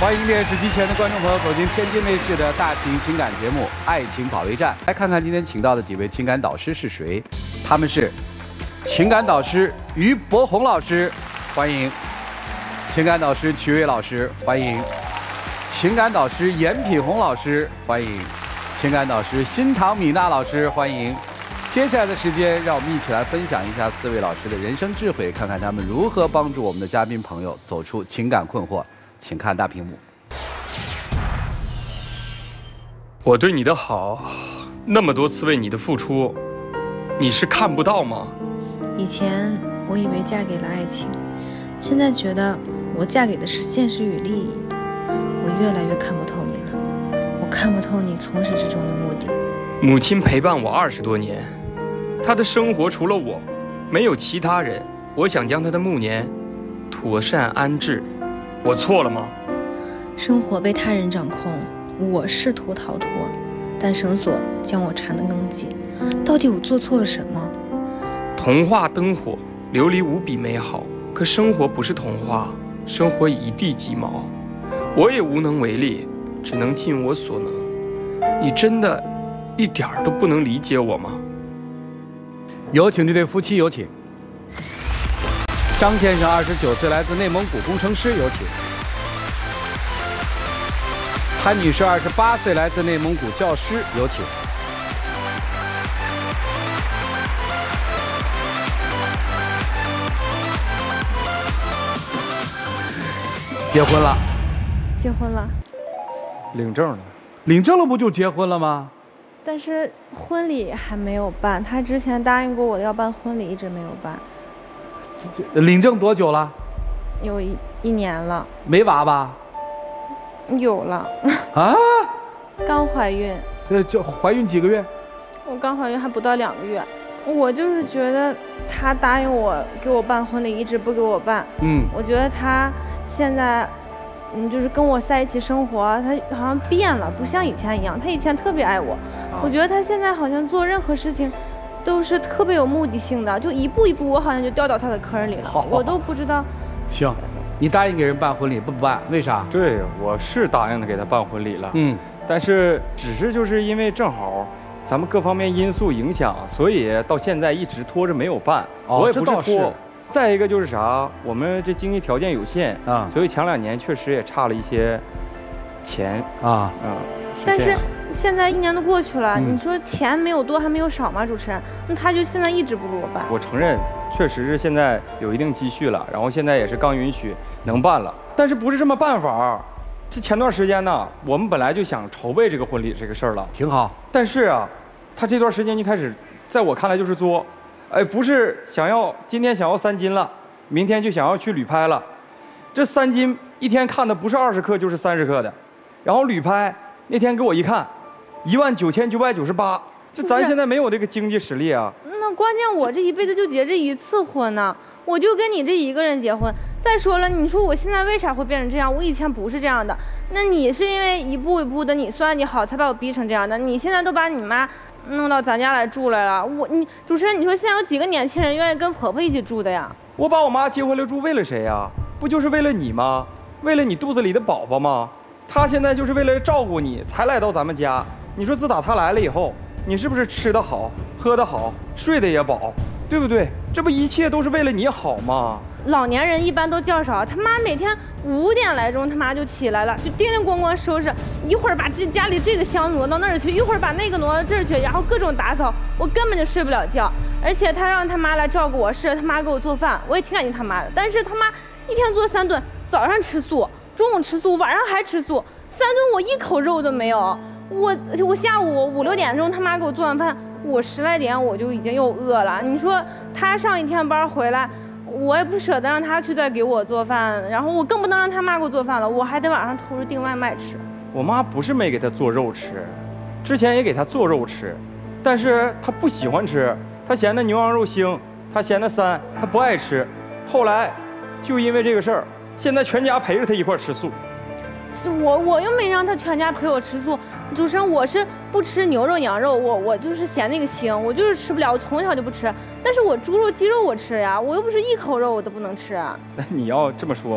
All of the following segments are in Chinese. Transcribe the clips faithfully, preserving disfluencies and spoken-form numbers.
欢迎电视机前的观众朋友走进天津卫视的大型情感节目《爱情保卫战》，来看看今天请到的几位情感导师是谁？他们是情感导师于博宏老师，欢迎；情感导师曲瑞老师，欢迎；情感导师严品红老师，欢迎；情感导师新唐米娜老师，欢迎。接下来的时间，让我们一起来分享一下四位老师的人生智慧，看看他们如何帮助我们的嘉宾朋友走出情感困惑。请看大屏幕。 我对你的好，那么多次为你的付出，你是看不到吗？ 以前我以为嫁给了爱情，现在觉得我嫁给的是现实与利益。我越来越看不透你了，我看不透你从始至终的目的。 母亲陪伴我二十多年，她的生活除了我，没有其他人。我想将她的暮年妥善安置，我错了吗？ 生活被他人掌控，我试图逃脱，但绳索将我缠得更紧。到底我做错了什么？ 童话灯火，琉璃无比美好，可生活不是童话，生活一地鸡毛。我也无能为力，只能尽我所能。你真的一点儿都不能理解我吗？ 有请这对夫妻，有请。张先生，二十九岁，来自内蒙古，工程师，有请。潘女士，二十八岁，来自内蒙古，教师，有请。结婚了。 结婚了。 领证了。领证了不就结婚了吗？ 但是婚礼还没有办，他之前答应过我要办婚礼，一直没有办。 领证多久了？ 有一一年了。 没娃吧？ 有了。 啊？ 刚怀孕。 这就怀孕几个月？ 我刚怀孕还不到两个月。我就是觉得他答应我给我办婚礼，一直不给我办。嗯。我觉得他现在。嗯，就是跟我在一起生活，他好像变了，不像以前一样。他以前特别爱我，我觉得他现在好像做任何事情，都是特别有目的性的，就一步一步，我好像就掉到他的坑里了，好好好我都不知道。 行，你答应给人办婚礼不办，为啥？ 对，我是答应的给他办婚礼了，嗯，但是只是就是因为正好咱们各方面因素影响，所以到现在一直拖着没有办。哦、我也不是拖。再一个就是啥，我们这经济条件有限啊，所以前两年确实也差了一些钱啊，嗯。 但是现在一年都过去了，嗯、你说钱没有多还没有少吗？主持人，那他就现在一直不给我办。 我承认，确实是现在有一定积蓄了，然后现在也是刚允许能办了，但是不是这么办法？这前段时间呢，我们本来就想筹备这个婚礼这个事儿了， 挺好。 但是啊，他这段时间就开始，在我看来就是作。哎，不是想要今天想要三斤了，明天就想要去旅拍了。这三斤一天看的不是二十克就是三十克的，然后旅拍那天给我一看，一万九千九百九十八。这咱现在没有这个经济实力啊。 那关键我这一辈子就结这一次婚呢，我就跟你这一个人结婚。再说了，你说我现在为啥会变成这样？我以前不是这样的。那你是因为一步一步的你算计好，才把我逼成这样的。你现在都把你妈弄到咱家来住来了，我你主持人，你说现在有几个年轻人愿意跟婆婆一起住的呀？ 我把我妈接回来住，为了谁呀？不就是为了你吗？为了你肚子里的宝宝吗？她现在就是为了照顾你才来到咱们家。你说自打她来了以后，你是不是吃得好，喝得好，睡得也饱，对不对？这不一切都是为了你好吗？ 老年人一般都较少，他妈每天五点来钟他妈就起来了，就叮叮咣咣收拾，一会儿把这家里这个箱挪到那儿去，一会儿把那个挪到这儿去，然后各种打扫，我根本就睡不了觉。而且他让他妈来照顾我，是他妈给我做饭，我也挺感激他妈的。但是他妈一天做三顿，早上吃素，中午吃素，晚上还吃素，三顿我一口肉都没有。我我下午五六点钟他妈给我做完饭，我十来点我就已经又饿了。你说他上一天班回来，我也不舍得让他去再给我做饭，然后我更不能让他妈给我做饭了，我还得晚上偷着订外卖吃。 我妈不是没给他做肉吃，之前也给他做肉吃，但是他不喜欢吃，他嫌那牛羊肉腥，他嫌那膻，他不爱吃。后来就因为这个事儿，现在全家陪着他一块吃素。 我我又没让他全家陪我吃素，主持人，我是不吃牛肉羊肉，我我就是嫌那个腥，我就是吃不了，我从小就不吃。但是我猪肉鸡肉我吃呀，我又不是一口肉我都不能吃啊。 那你要这么说，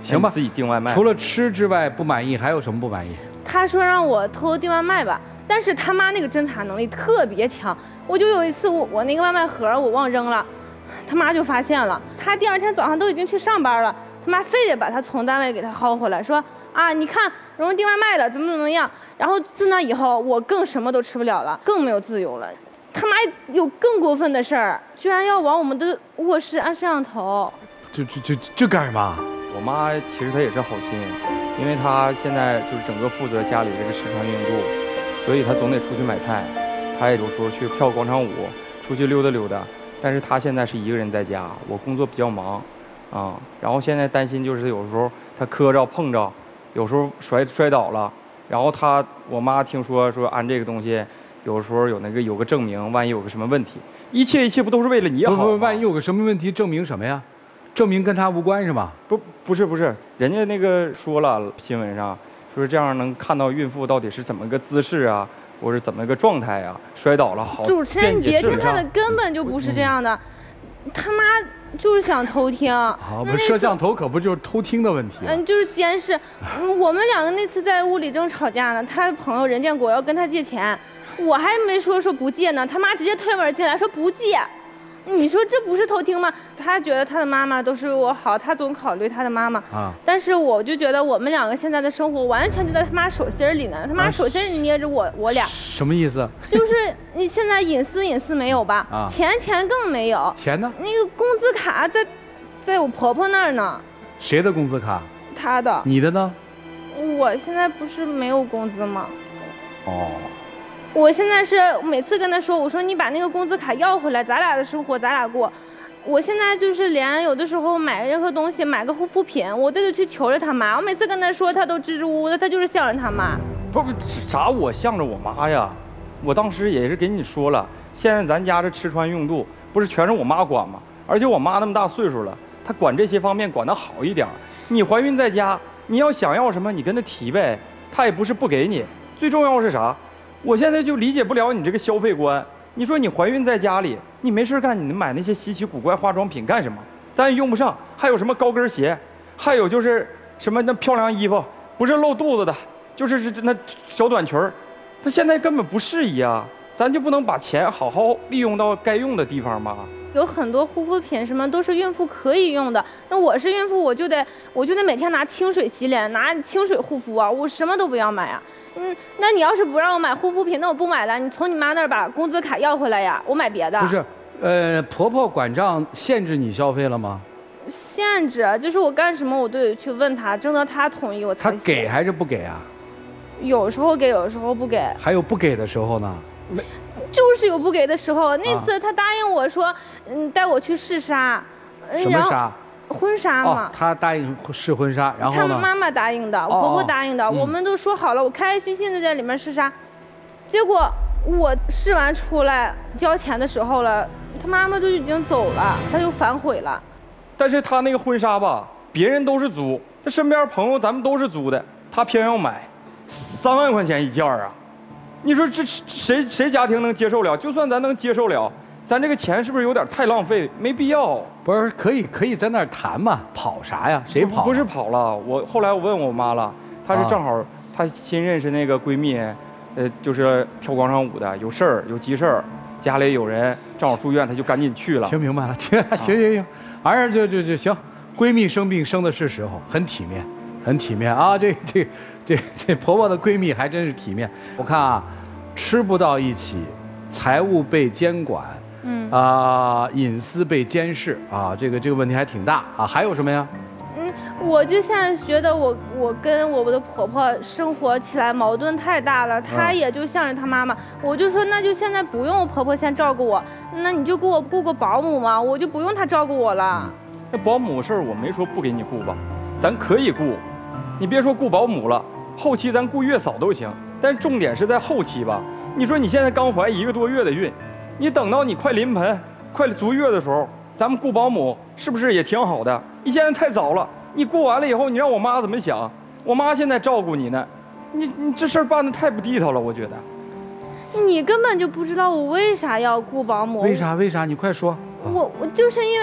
行吧， 自己订外卖。 除了吃之外不满意，还有什么不满意？ 他说让我偷偷订外卖吧，但是他妈那个侦查能力特别强。我就有一次我我那个外卖盒我忘扔了，他妈就发现了。他第二天早上都已经去上班了，他妈非得把他从单位给他薅回来，说啊你看蓉蓉订外卖了，怎么怎么样。然后自那以后我更什么都吃不了了，更没有自由了。他妈有更过分的事儿，居然要往我们的卧室安摄像头。 这这这这干什么？ 我妈其实她也是好心，因为她现在就是整个负责家里这个吃穿用度，所以她总得出去买菜，她也有时候去跳广场舞，出去溜达溜达。但是她现在是一个人在家，我工作比较忙，啊，然后现在担心就是有时候她磕着碰着，有时候摔摔倒了，然后她我妈听说说安这个东西，有时候有那个有个证明，万一有个什么问题，一切一切不都是为了你好吗？ 不不，万一有个什么问题，证明什么呀？证明跟他无关是吗？ 不，不是不是，人家那个说了新闻上，说这样能看到孕妇到底是怎么个姿势啊，或者怎么个状态啊，摔倒了好。 主持人，你别听他的，根本就不是这样的，嗯、他妈就是想偷听。 好，那摄像头可不就是偷听的问题、啊？ 嗯，就是监视。嗯，我们两个那次在屋里正吵架呢，他的朋友任建国要跟他借钱，我还没说说不借呢，他妈直接推门进来说不借。你说这不是偷听吗？他觉得他的妈妈都是我好，他总考虑他的妈妈啊。但是我就觉得我们两个现在的生活完全就在他妈手心里呢，他妈手心里捏着我，我俩。 什么意思？ 就是你现在隐私隐私没有吧？啊。钱钱更没有。 钱呢？ 那个工资卡在，在我婆婆那儿呢。 谁的工资卡？ 她的。 你的呢？ 我现在不是没有工资吗？ 哦。 我现在是每次跟他说，我说你把那个工资卡要回来，咱俩的生活咱俩过。我现在就是连有的时候买任何东西，买个护肤品，我都得去求着他妈。我每次跟他说，他都支支吾吾的，他就是向着他妈。 不不，啥我向着我妈呀？我当时也是给你说了，现在咱家这吃穿用度不是全是我妈管吗？而且我妈那么大岁数了，她管这些方面管得好一点。你怀孕在家，你要想要什么，你跟她提呗，她也不是不给你。最重要是啥？我现在就理解不了你这个消费观。你说你怀孕在家里，你没事干，你能买那些稀奇古怪化妆品干什么？咱也用不上。还有什么高跟鞋，还有就是什么那漂亮衣服，不是露肚子的，就是这那小短裙儿，它现在根本不适宜啊。咱就不能把钱好好利用到该用的地方吗？ 有很多护肤品什么都是孕妇可以用的。那我是孕妇，我就得我就得每天拿清水洗脸，拿清水护肤啊，我什么都不要买啊。嗯，那你要是不让我买护肤品，那我不买了。你从你妈那儿把工资卡要回来呀，我买别的。 不是，呃，婆婆管账限制你消费了吗？ 限制，就是我干什么我都得去问她，征得她同意我才行。 她给还是不给啊？ 有时候给，有时候不给。 还有不给的时候呢？ 没。就是有不给的时候。那次她答应我说，嗯，带我去试纱。 什么纱？ 婚纱嘛。 哦，她答应试婚纱，然后呢？ 她妈妈答应的，我婆婆答应的， 哦哦我们都说好了，我开开心心的在里面试纱。结果我试完出来交钱的时候了，她妈妈就已经走了，她就反悔了。 但是她那个婚纱吧，别人都是租，她身边朋友咱们都是租的，她偏要买，三万块钱一件啊！你说这谁谁家庭能接受了？就算咱能接受了，咱这个钱是不是有点太浪费？没必要。 不是，可以可以在那儿谈嘛？跑啥呀？谁跑？ 不是跑了，我后来我问我妈了，她是正好、啊、她新认识那个闺蜜，呃，就是跳广场舞的，有事儿有急事儿，家里有人正好住院，她就赶紧去了。 听明白了，听行行行，反正就就就行。闺蜜生病生的是时候，很体面，很体面啊！这这这这婆婆的闺蜜还真是体面。我看啊，吃不到一起，财务被监管。嗯啊、呃，隐私被监视啊，这个这个问题还挺大啊。还有什么呀？ 嗯，我就现在觉得我我跟我的婆婆生活起来矛盾太大了，她也就向着她妈妈，我就说那就现在不用我婆婆先照顾我，那你就给我雇个保姆嘛，我就不用她照顾我了。 那保姆事儿我没说不给你雇吧，咱可以雇，你别说雇保姆了，后期咱雇月嫂都行，但重点是在后期吧。你说你现在刚怀一个多月的孕。你等到你快临盆、快足月的时候，咱们雇保姆是不是也挺好的？你现在太早了，你雇完了以后，你让我妈怎么想？我妈现在照顾你呢，你你这事儿办得太不地道了，我觉得。 你根本就不知道我为啥要雇保姆。 为啥？为啥？你快说。 我我就是因为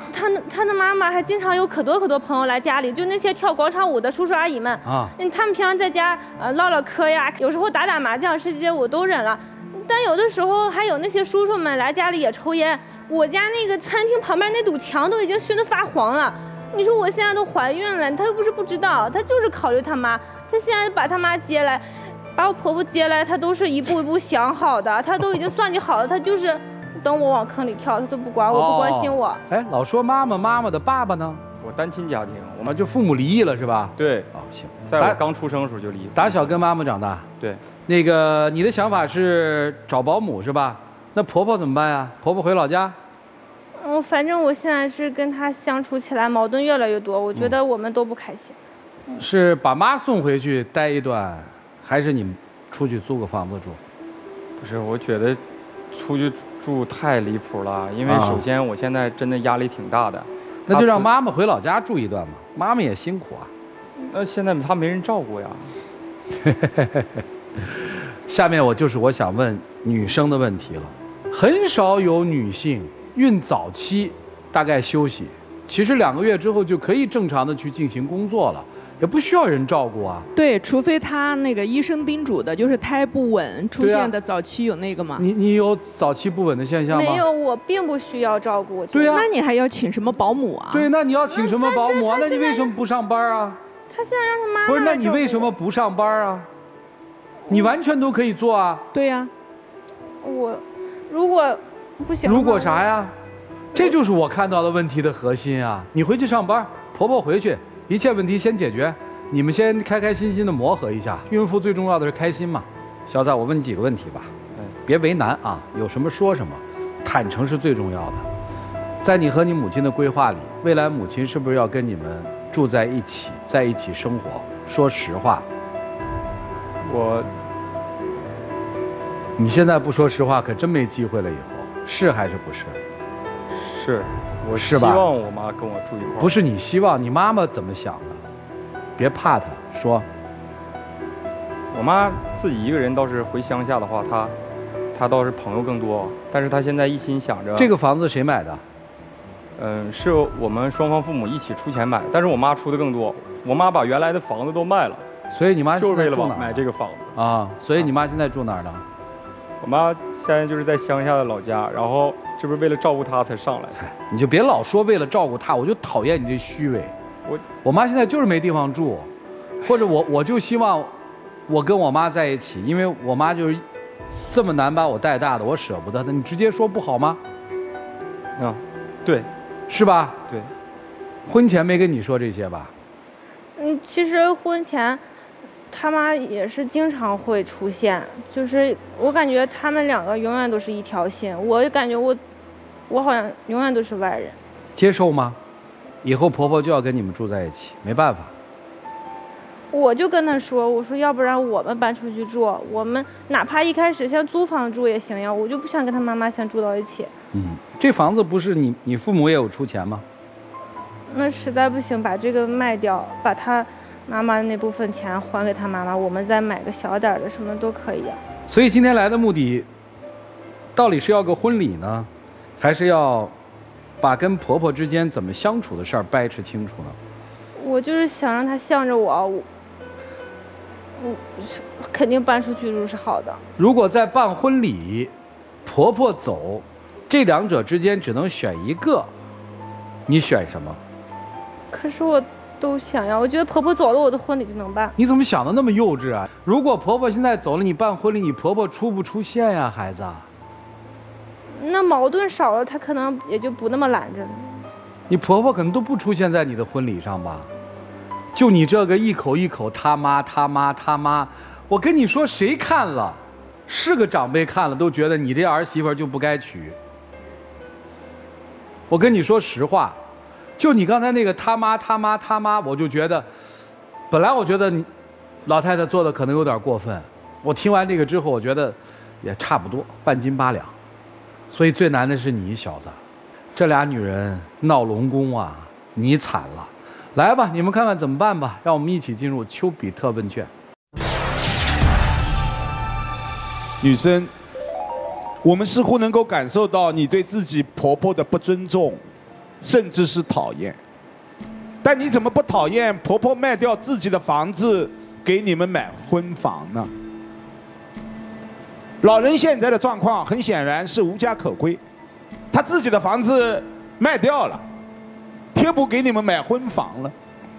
他他的妈妈还经常有可多可多朋友来家里，就那些跳广场舞的叔叔阿姨们啊，嗯，他们平常在家呃唠唠嗑呀，有时候打打麻将，这些我都忍了，但有的时候还有那些叔叔们来家里也抽烟。我家那个餐厅旁边那堵墙都已经熏得发黄了。你说我现在都怀孕了，他又不是不知道，他就是考虑他妈，他现在把他妈接来，把我婆婆接来，他都是一步一步想好的，他都已经算计好了，他就是等我往坑里跳，他都不管我，不关心我。 哎，老说妈妈，妈妈的爸爸呢？ 我单亲家庭， 我们就父母离异了是吧？ 对。 哦，行， 在我刚出生的时候就离异。 打小跟妈妈长大。 对。 那个你的想法是找保姆是吧？那婆婆怎么办呀？婆婆回老家？ 嗯，反正我现在是跟他相处起来矛盾越来越多，我觉得我们都不开心。 嗯、是把妈送回去待一段，还是你们出去租个房子住？ 不是，我觉得出去住太离谱了，因为首先我现在真的压力挺大的。啊、 那就让妈妈回老家住一段嘛，妈妈也辛苦啊。 那现在她没人照顾呀。 下面我就是我想问女生的问题了，很少有女性孕早期大概休息，其实两个月之后就可以正常的去进行工作了，也不需要人照顾啊。 对，除非他那个医生叮嘱的，就是胎不稳出现的早期有那个吗？ 啊、你你有早期不稳的现象吗？ 没有，我并不需要照顾。 对啊， 那你还要请什么保姆啊？ 对，那你要请什么保姆啊？那你为什么不上班啊？ 他现在让他妈妈不是，那你为什么不上班啊？你完全都可以做啊。 对呀、啊。 我如果不行。 如果啥呀？这就是我看到的问题的核心啊！你回去上班，婆婆回去，一切问题先解决，你们先开开心心的磨合一下。孕妇最重要的是开心嘛。小崽，我问你几个问题吧，别为难啊，有什么说什么，坦诚是最重要的。在你和你母亲的规划里，未来母亲是不是要跟你们住在一起，在一起生活？说实话， 我， 你现在不说实话，可真没机会了。以后是还是不是？ 是，我希望我妈跟我住一块儿。 不是你希望，你妈妈怎么想的？别怕她说。 我妈自己一个人倒是回乡下的话，她，她倒是朋友更多，但是她现在一心想着。 这个房子谁买的？ 嗯，是我们双方父母一起出钱买，但是我妈出的更多。我妈把原来的房子都卖了， 所以你妈就是为了买这个房子啊。所以你妈现在住哪儿呢？ 我妈现在就是在乡下的老家，然后这不是为了照顾她才上来的。 你就别老说为了照顾她，我就讨厌你这虚伪。 我我妈现在就是没地方住，或者我我就希望我跟我妈在一起，因为我妈就是这么难把我带大的，我舍不得她。你直接说不好吗？ 啊，对， 是吧？ 对。 婚前没跟你说这些吧？ 嗯，其实婚前。他妈也是经常会出现，就是我感觉他们两个永远都是一条心，我感觉我，我好像永远都是外人。 接受吗？以后婆婆就要跟你们住在一起，没办法。 我就跟他说，我说要不然我们搬出去住，我们哪怕一开始像租房住也行呀，我就不想跟他妈妈先住到一起。 嗯，这房子不是你你父母也有出钱吗？ 那实在不行，把这个卖掉，把他。妈妈的那部分钱还给她妈妈，我们再买个小点的，什么都可以啊。 所以今天来的目的，到底是要个婚礼呢，还是要把跟婆婆之间怎么相处的事儿掰扯清楚呢？ 我就是想让她向着我，我，我肯定搬出去住是好的。 如果在办婚礼，婆婆走，这两者之间只能选一个，你选什么？ 可是我。都想要，我觉得婆婆走了，我的婚礼就能办。 你怎么想的那么幼稚啊？如果婆婆现在走了，你办婚礼，你婆婆出不出现呀，孩子？ 那矛盾少了，她可能也就不那么拦着了。 你婆婆可能都不出现在你的婚礼上吧？就你这个一口一口他妈他妈他妈，我跟你说，谁看了，是个长辈看了都觉得你这儿媳妇就不该娶。我跟你说实话。就你刚才那个他妈他妈他妈，我就觉得，本来我觉得你老太太做的可能有点过分，我听完这个之后，我觉得也差不多，半斤八两。所以最难的是你小子，这俩女人闹龙宫啊，你惨了。来吧，你们看看怎么办吧，让我们一起进入丘比特问卷。 女生，我们似乎能够感受到你对自己婆婆的不尊重。 甚至是讨厌。但你怎么不讨厌婆婆卖掉自己的房子给你们买婚房呢？老人现在的状况很显然是无家可归，他自己的房子卖掉了，贴补给你们买婚房了。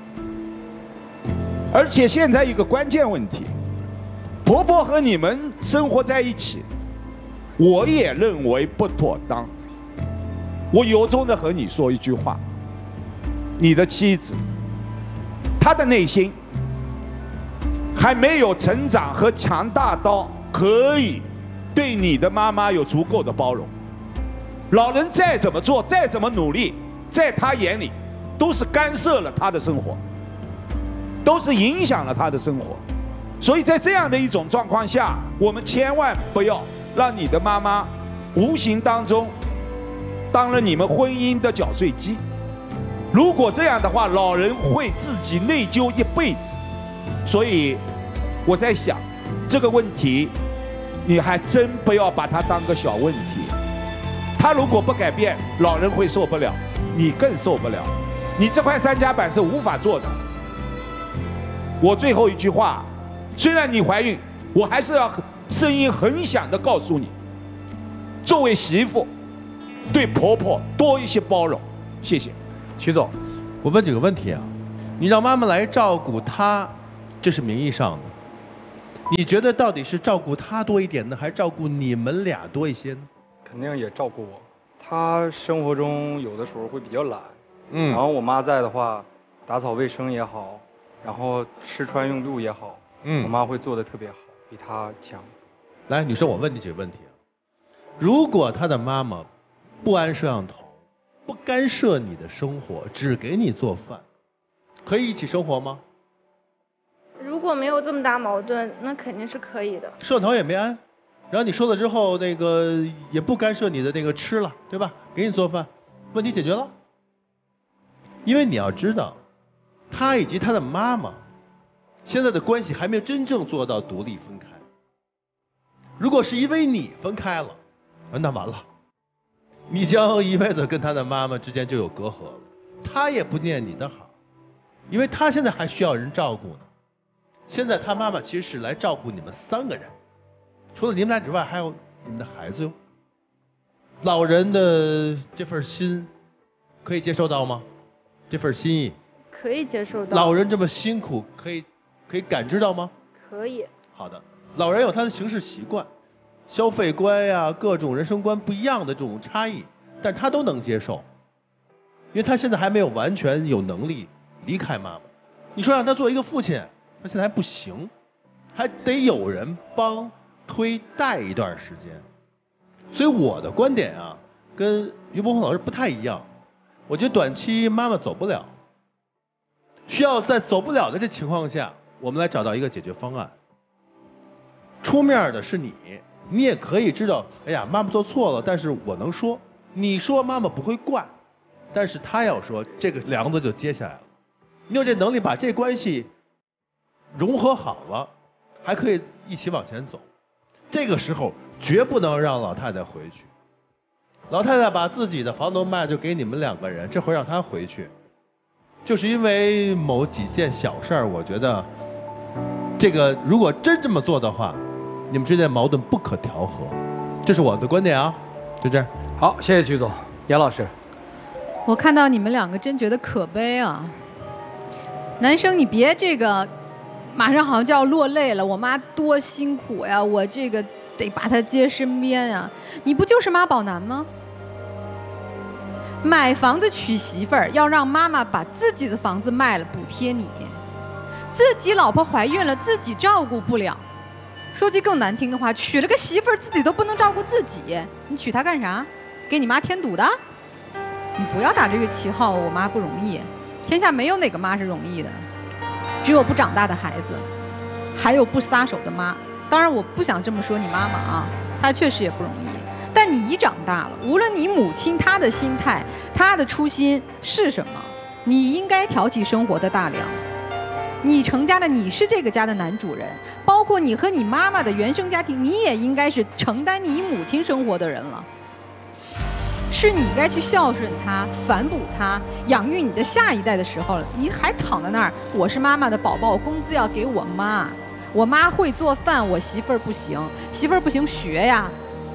而且现在一个关键问题，婆婆和你们生活在一起，我也认为不妥当。我由衷的和你说一句话，你的妻子，她的内心还没有成长和强大到可以对你的妈妈有足够的包容。老人再怎么做，再怎么努力，在她眼里都是干涉了她的生活，都是影响了她的生活。所以在这样的一种状况下，我们千万不要让你的妈妈无形当中当了你们婚姻的搅碎机。如果这样的话，老人会自己内疚一辈子。所以我在想，这个问题你还真不要把它当个小问题。他如果不改变，老人会受不了，你更受不了。你这块三夹板是无法做的。我最后一句话，虽然你怀孕，我还是要声音很响的告诉你，作为媳妇，对婆婆多一些包容。谢谢。 曲总， 我问几个问题啊，你让妈妈来照顾她，这是名义上的，你觉得到底是照顾她多一点呢，还是照顾你们俩多一些呢？ 肯定也照顾我。她生活中有的时候会比较懒， 嗯， 然后我妈在的话，打扫卫生也好，然后吃穿用度也好， 嗯， 我妈会做的特别好，比她强。 来，女生，我问你几个问题啊。如果她的妈妈不安摄像头，不干涉你的生活，只给你做饭，可以一起生活吗？ 如果没有这么大矛盾，那肯定是可以的。 摄像头也没安，然后你说了之后，那个也不干涉你的那个吃了，对吧？给你做饭，问题解决了。因为你要知道，他以及他的妈妈现在的关系还没有真正做到独立分开。如果是因为你分开了，那完了，你将一辈子跟他的妈妈之间就有隔阂了。他也不念你的好，因为他现在还需要人照顾呢。现在他妈妈其实是来照顾你们三个人，除了你们俩之外，还有你们的孩子哟。老人的这份心可以接受到吗？这份心意可以接受到。 老人这么辛苦，可以可以感知到吗？ 可以。 好的，老人有他的行事习惯，消费观呀、啊，各种人生观不一样的这种差异，但他都能接受，因为他现在还没有完全有能力离开妈妈。你说让他做一个父亲，他现在还不行，还得有人帮推带一段时间。所以我的观点啊，跟于伯宏老师不太一样。我觉得短期妈妈走不了，需要在走不了的这情况下，我们来找到一个解决方案。出面的是你，你也可以知道，哎呀，妈妈做错了，但是我能说，你说妈妈不会怪，但是她要说，这个梁子就接下来了。你有这能力把这关系融合好了，还可以一起往前走。这个时候绝不能让老太太回去。老太太把自己的房都卖，就给你们两个人，这回让她回去，就是因为某几件小事儿。我觉得，这个如果真这么做的话，你们之间矛盾不可调和，这是我的观点啊。就这样。 好，谢谢曲总。杨老师， 我看到你们两个真觉得可悲啊。男生，你别这个，马上好像就要落泪了。我妈多辛苦呀，我这个得把她接身边呀。你不就是妈宝男吗？买房子娶媳妇儿，要让妈妈把自己的房子卖了补贴你，自己老婆怀孕了自己照顾不了。说句更难听的话，娶了个媳妇儿自己都不能照顾自己，你娶她干啥？给你妈添堵的？你不要打这个旗号，我妈不容易。天下没有哪个妈是容易的，只有不长大的孩子，还有不撒手的妈。当然我不想这么说你妈妈啊，她确实也不容易。但你已长大了，无论你母亲她的心态、她的初心是什么，你应该挑起生活的大梁。你成家了，你是这个家的男主人，包括你和你妈妈的原生家庭，你也应该是承担你母亲生活的人了。 是你该去孝顺他、反哺他、养育你的下一代的时候了，你还躺在那儿。我是妈妈的宝宝，工资要给我妈，我妈会做饭，我媳妇儿不行，媳妇儿不行学呀。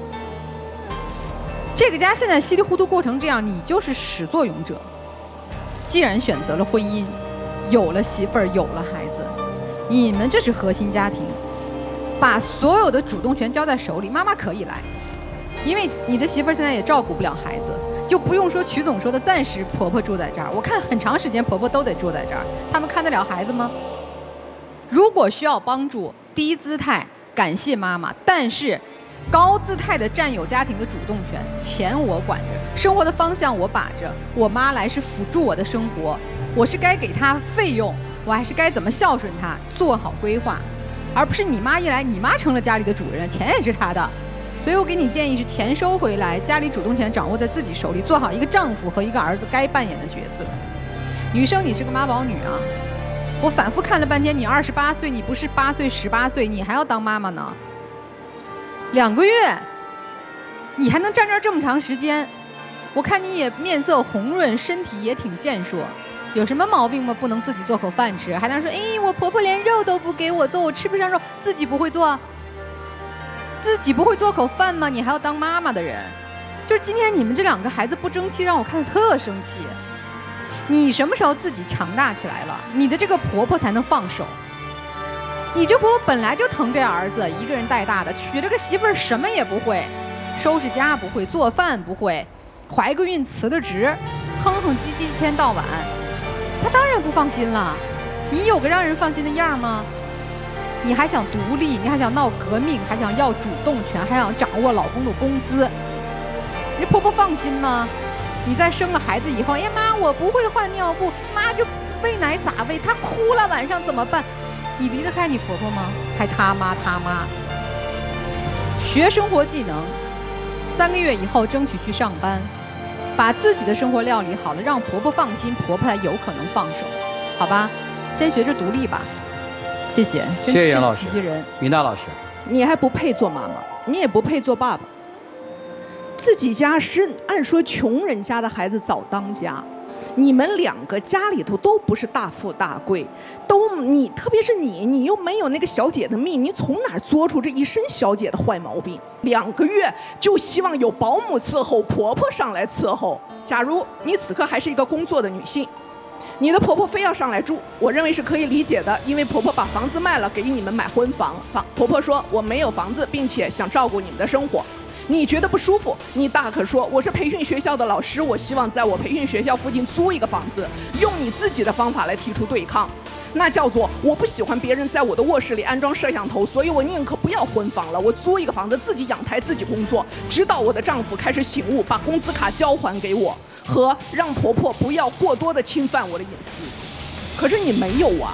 这个家现在稀里糊涂过成这样，你就是始作俑者。既然选择了婚姻，有了媳妇儿，有了孩子，你们这是核心家庭，把所有的主动权交在手里，妈妈可以来。因为你的媳妇儿现在也照顾不了孩子，就不用说曲总说的暂时婆婆住在这儿。我看很长时间婆婆都得住在这儿，他们看得了孩子吗？如果需要帮助，低姿态感谢妈妈，但是高姿态的占有家庭的主动权，钱我管着，生活的方向我把着，我妈来是辅助我的生活，我是该给她费用，我还是该怎么孝顺她，做好规划，而不是你妈一来，你妈成了家里的主人，钱也是她的。所以我给你建议是钱收回来，家里主动权掌握在自己手里，做好一个丈夫和一个儿子该扮演的角色。女生，你是个妈宝女啊！我反复看了半天，你二十八岁，你不是八岁十八岁，你还要当妈妈呢？两个月，你还能站这儿这么长时间？我看你也面色红润，身体也挺健硕，有什么毛病吗？不能自己做口饭吃，还在那说，哎，我婆婆连肉都不给我做，我吃不上肉，自己不会做。自己不会做口饭吗？你还要当妈妈的人，就是今天你们这两个孩子不争气，让我看得特生气。你什么时候自己强大起来了，你的这个婆婆才能放手。你这婆婆本来就疼这儿子，一个人带大的，娶了个媳妇儿什么也不会，收拾家不会，做饭不会，怀个孕辞了职，哼哼唧唧一天到晚，她当然不放心了。你有个让人放心的样吗？你还想独立，你还想闹革命，还想要主动权，还想掌握老公的工资，你婆婆放心吗？你在生了孩子以后，哎呀妈，我不会换尿布，妈这喂奶咋喂？她哭了晚上怎么办？你离得开你婆婆吗？还他妈他妈。学生活技能，三个月以后争取去上班，把自己的生活料理好了，让婆婆放心，婆婆才有可能放手，好吧？先学着独立吧。谢谢， 谢谢杨老师。 人， 米娜老师， 你还不配做妈妈，你也不配做爸爸。自己家是按说穷人家的孩子早当家，你们两个家里头都不是大富大贵，都你特别是你，你又没有那个小姐的命，你从哪儿作出这一身小姐的坏毛病？两个月就希望有保姆伺候，婆婆上来伺候。假如你此刻还是一个工作的女性，你的婆婆非要上来住，我认为是可以理解的，因为婆婆把房子卖了给你们买婚房，房婆婆说我没有房子，并且想照顾你们的生活，你觉得不舒服，你大可说我是培训学校的老师，我希望在我培训学校附近租一个房子，用你自己的方法来提出对抗，那叫做我不喜欢别人在我的卧室里安装摄像头，所以我宁可不要婚房了，我租一个房子自己养台自己工作，直到我的丈夫开始醒悟，把工资卡交还给我，和让婆婆不要过多的侵犯我的隐私。可是你没有啊，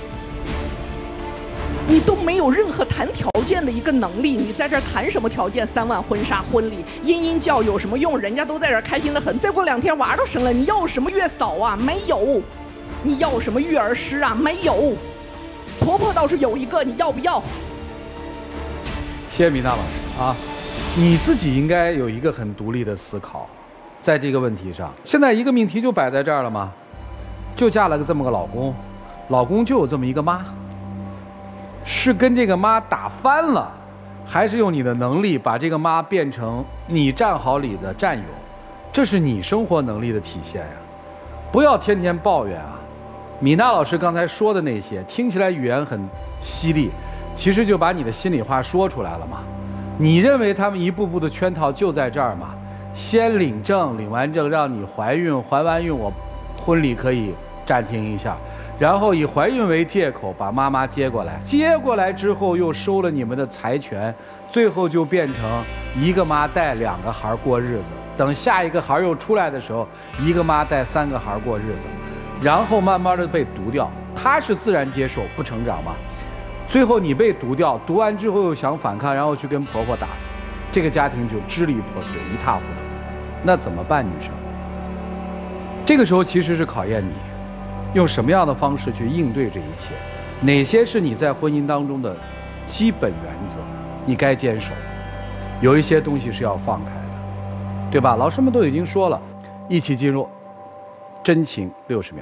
你都没有任何谈条件的一个能力，你在这儿谈什么条件？三万婚纱婚礼殷殷叫有什么用？人家都在这儿开心的很，再过两天娃都生了，你要什么月嫂啊？没有。你要什么育儿师啊？没有。婆婆倒是有一个，你要不要？ 谢谢米娜老师啊，你自己应该有一个很独立的思考，在这个问题上，现在一个命题就摆在这儿了吗？就嫁了个这么个老公，老公就有这么一个妈，是跟这个妈打翻了，还是用你的能力把这个妈变成你战壕里的战友？这是你生活能力的体现呀！不要天天抱怨啊！米娜老师刚才说的那些，听起来语言很犀利，其实就把你的心里话说出来了嘛。你认为他们一步步的圈套就在这儿吗？先领证，领完证让你怀孕，怀完孕我婚礼可以暂停一下，然后以怀孕为借口把妈妈接过来，接过来之后又收了你们的财权，最后就变成一个妈带两个孩过日子，等下一个孩又出来的时候，一个妈带三个孩过日子，然后慢慢的被毒掉。他是自然接受不成长吗？最后你被毒掉，毒完之后又想反抗，然后去跟婆婆打，这个家庭就支离破碎，一塌糊涂。那怎么办，女生？这个时候其实是考验你用什么样的方式去应对这一切，哪些是你在婚姻当中的基本原则，你该坚守，有一些东西是要放开的。 对吧？老师们都已经说了，一起进入真情六十秒。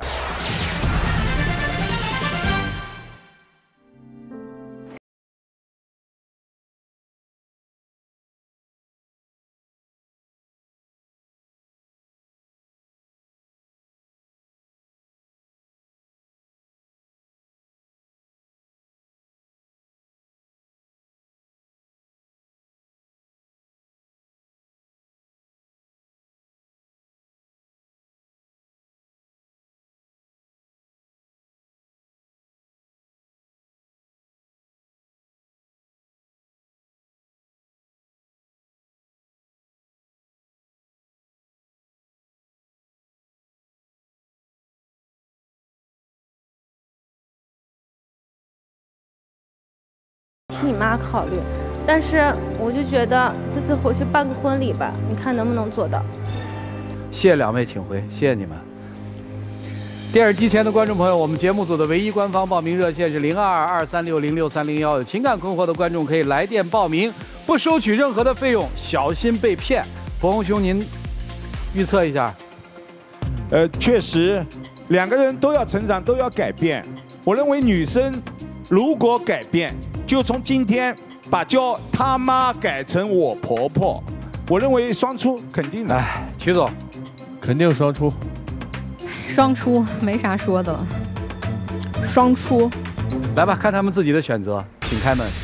替你妈考虑，但是我就觉得这次回去办个婚礼吧，你看能不能做到？ 谢谢两位，请回，谢谢你们。电视机前的观众朋友，我们节目组的唯一官方报名热线是零二二三六零六三零幺，有情感困惑的观众可以来电报名，不收取任何的费用，小心被骗。博宏兄，您预测一下？ 呃，确实，两个人都要成长，都要改变。我认为女生如果改变，就从今天把叫他妈改成我婆婆，我认为双出肯定的。 哎，曲总， 肯定双出。 双出没啥说的了。 双出， 来吧，看他们自己的选择，请开门。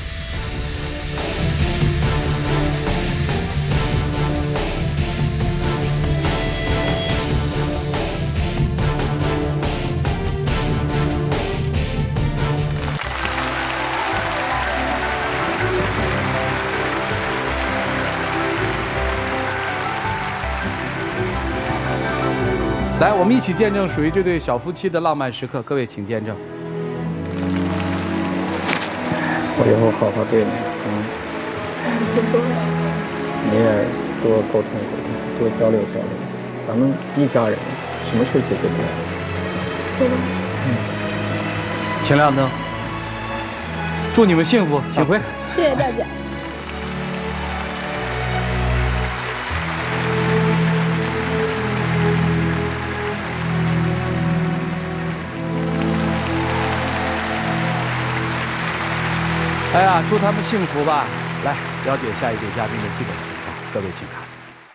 来，我们一起见证属于这对小夫妻的浪漫时刻。各位，请见证。 我以后好好对你，嗯，你也多沟通沟通，多交流交流，咱们一家人，什么事解决不了？ 走吧。 嗯。请亮灯。祝你们幸福，请回。 谢谢大家。 哎呀，祝他们幸福吧！来，了解下一对嘉宾的基本情况，各位请看。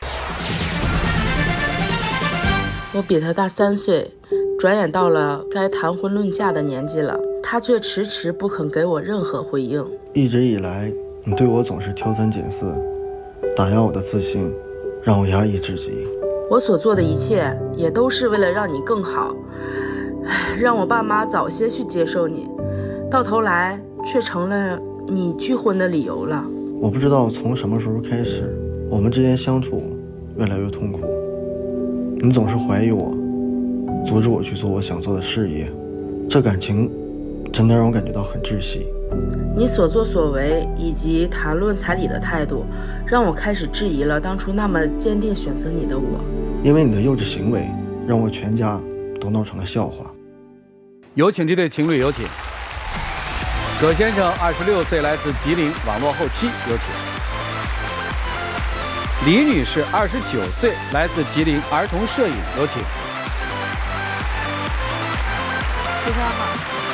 我比他大三岁，转眼到了该谈婚论嫁的年纪了，他却迟迟不肯给我任何回应。 一直以来，你对我总是挑三拣四，打压我的自信，让我压抑至极。 我所做的一切也都是为了让你更好，让我爸妈早些去接受你，到头来却成了你拒婚的理由了。 我不知道从什么时候开始，我们之间相处越来越痛苦。你总是怀疑我，阻止我去做我想做的事业，这感情真的让我感觉到很窒息。 你所作所为以及谈论彩礼的态度，让我开始质疑了当初那么坚定选择你的我。 因为你的幼稚行为，让我全家都闹成了笑话。 有请这对情侣，有请。葛先生，二十六岁，来自吉林，网络后期，有请。李女士，二十九岁，来自吉林，儿童摄影，有请。 非常好。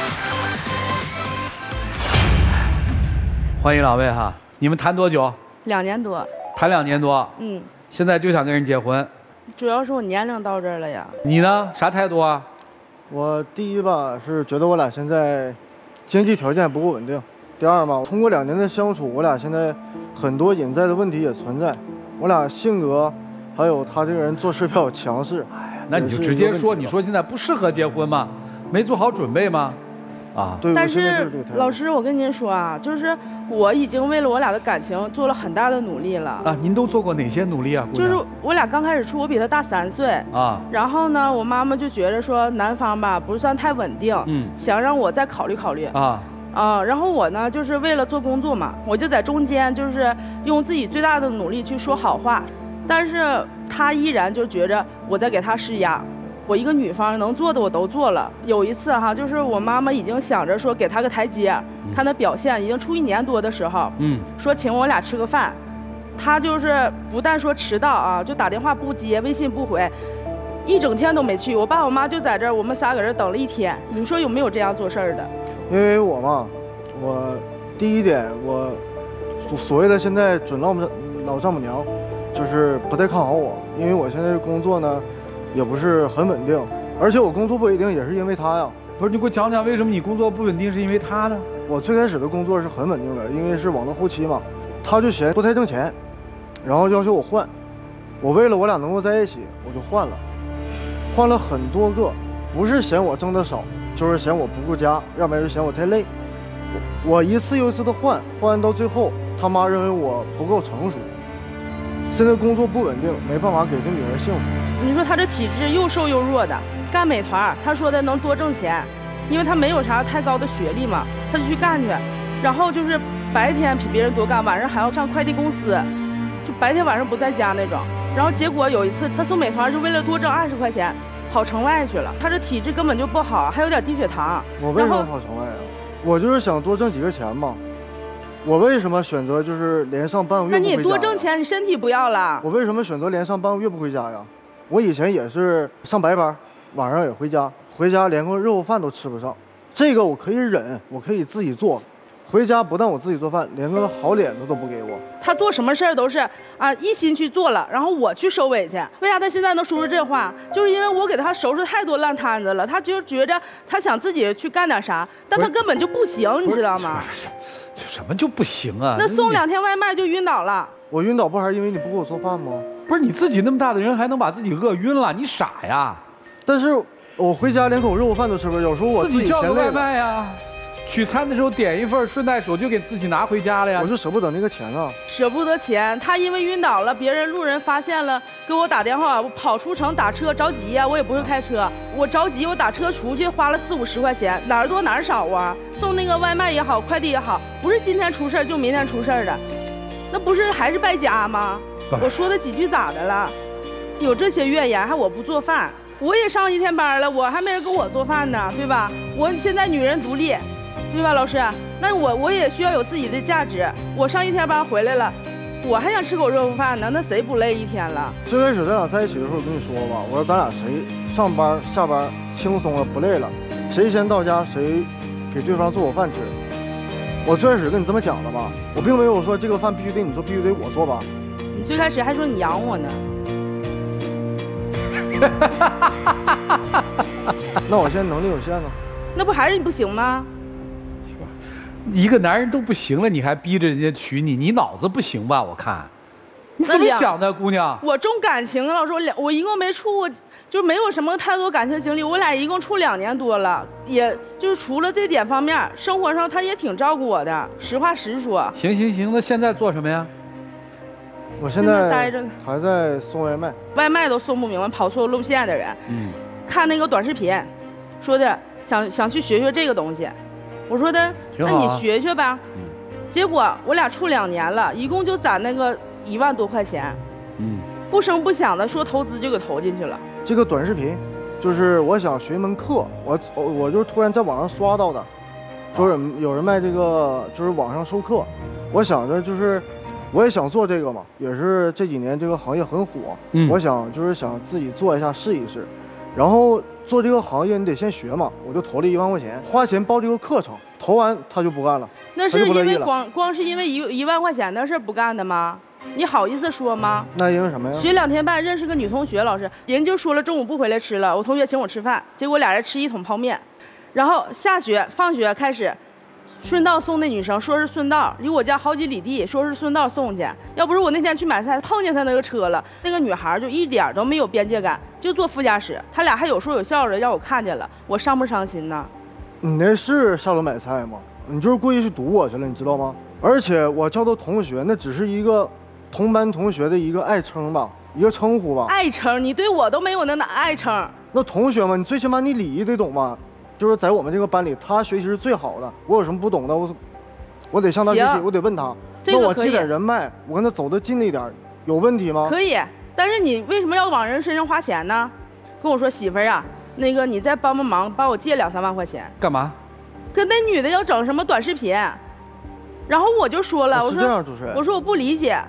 欢迎两位哈，你们谈多久？ 两年多。 谈两年多。 嗯。 现在就想跟人结婚。 主要是我年龄到这儿了呀。 你呢？啥态度啊？ 我第一吧是觉得我俩现在经济条件不够稳定，第二嘛，通过两年的相处，我俩现在很多隐在的问题也存在。我俩性格还有他这个人做事比较强势。 哎呀，那你就直接说，你说现在不适合结婚吗？没做好准备吗？啊， 对。 但是老师，我跟您说啊，就是我已经为了我俩的感情做了很大的努力了。 啊，您都做过哪些努力啊？ 就是我俩刚开始处，我比他大三岁啊。 然后呢，我妈妈就觉得说男方吧不算太稳定， 嗯， 想让我再考虑考虑啊。 啊，然后我呢，就是为了做工作嘛，我就在中间，就是用自己最大的努力去说好话，但是他依然就觉着我在给他施压。我一个女方能做的我都做了。有一次哈，就是我妈妈已经想着说给他个台阶，看他表现，已经处一年多的时候， 嗯， 说请我俩吃个饭， 他就是不但说迟到啊，就打电话不接，微信不回，一整天都没去。我爸我妈就在这儿，我们仨搁这儿等了一天。你说有没有这样做事儿的？ 因为我嘛，我第一点，我所谓的现在准老母老丈母娘，就是不太看好我，因为我现在工作呢，也不是很稳定，而且我工作不稳定也是因为他呀。 不是，你给我讲讲为什么你工作不稳定，是因为他呢？ 我最开始的工作是很稳定的，因为是网络后期嘛，他就嫌不太挣钱，然后要求我换，我为了我俩能够在一起，我就换了，换了很多个，不是嫌我挣得少，就是嫌我不顾家，要不然就嫌我太累。我我一次又一次的换，换到最后，他妈认为我不够成熟，现在工作不稳定，没办法给这女儿幸福。 你说他这体质又瘦又弱的，干美团，他说的能多挣钱，因为他没有啥太高的学历嘛，他就去干去，然后就是白天比别人多干，晚上还要上快递公司，就白天晚上不在家那种。然后结果有一次他送美团，就为了多挣二十块钱，跑城外去了。他这体质根本就不好，还有点低血糖。 我为什么跑城外啊？我就是想多挣几个钱嘛。我为什么选择就是连上半个月不回家？ 那你多挣钱，你身体不要了。 我为什么选择连上半个月不回家呀？我以前也是上白班，晚上也回家，回家连个肉饭都吃不上。这个我可以忍，我可以自己做。回家不但我自己做饭，连个好脸子都不给我。 他做什么事儿都是啊一心去做了，然后我去收尾去。为啥他现在能说出这话？就是因为我给他收拾太多烂摊子了，他就觉着他想自己去干点啥，但他根本就不行，你知道吗？ 这什么就不行啊？ 那送两天外卖就晕倒了。 我晕倒不还是因为你不给我做饭吗？ 不是你自己那么大的人还能把自己饿晕了？你傻呀！ 但是我回家连口肉饭都吃不了，有时候我自己叫个外卖呀、 啊。取餐的时候点一份，顺带手就给自己拿回家了呀。 我就舍不得那个钱啊， 舍不得钱。他因为晕倒了，别人路人发现了，给我打电话，我跑出城打车，着急呀、啊，我也不会开车，我着急，我打车出去花了四五十块钱，哪儿多哪儿少啊。送那个外卖也好，快递也好，不是今天出事就明天出事的，那不是还是败家吗？我说的几句咋的了？有这些怨言，还我不做饭，我也上一天班了，我还没人给我做饭呢，对吧？我现在女人独立。对吧，老师？那我我也需要有自己的价值。我上一天班回来了，我还想吃口热乎饭呢，那谁不累一天了？ 最开始咱俩在一起的时候，我跟你说吧，我说咱俩谁上班下班轻松了不累了，谁先到家谁给对方做口饭吃。我最开始跟你这么讲的吧，我并没有说这个饭必须得你做，必须得我做吧。 你最开始还说你养我呢。 那我现在能力有限呢？ 那不还是你不行吗？ 一个男人都不行了，你还逼着人家娶你，你脑子不行吧？我看，你怎么想的，姑娘？ 我重感情，老师，我两我一共没处过，就没有什么太多感情经历。我俩一共处两年多了，也就是除了这点方面，生活上他也挺照顾我的。实话实说。 行行行，那现在做什么呀？ 我现在待着，还在送外卖， 外卖都送不明白，跑错路线的人。嗯。看那个短视频，说的想想去学学这个东西。我说的，啊、那你学学吧。嗯、结果我俩处两年了，一共就攒那个一万多块钱。嗯，不声不响的说投资就给投进去了。 这个短视频，就是我想学一门课，我我就突然在网上刷到的，说有有人卖这个，就是网上授课。我想着就是，我也想做这个嘛，也是这几年这个行业很火。嗯，我想就是想自己做一下试一试，然后。做这个行业你得先学嘛，我就投了一万块钱，花钱报这个课程，投完他就不干了。 那是因为光光是因为一一万块钱的事不干的吗？你好意思说吗？ 那因为什么呀？ 学两天半认识个女同学，老师人就说了中午不回来吃了，我同学请我吃饭，结果俩人吃一桶泡面，然后下学放学开始。顺道送那女生，说是顺道，离我家好几里地，说是顺道送去。要不是我那天去买菜碰见他那个车了，那个女孩就一点都没有边界感，就坐副驾驶。他俩还有说有笑的，让我看见了，我伤不伤心呢？ 你那是下楼买菜吗？你就是故意去堵我去了，你知道吗？而且我叫他同学，那只是一个同班同学的一个爱称吧，一个称呼吧。 爱称？你对我都没有那爱称。 那同学嘛，你最起码你礼仪得懂吧？就是在我们这个班里，他学习是最好的。我有什么不懂的，我我得向他学习，我得问他。 这个那我积点人脉，我跟他走得近一点，有问题吗？ 可以，但是你为什么要往人身上花钱呢？跟我说媳妇儿啊，那个你再帮帮忙，帮我借两三万块钱。 干嘛？ 跟那女的要整什么短视频，然后我就说了，我说这样主持人， 我说我不理解，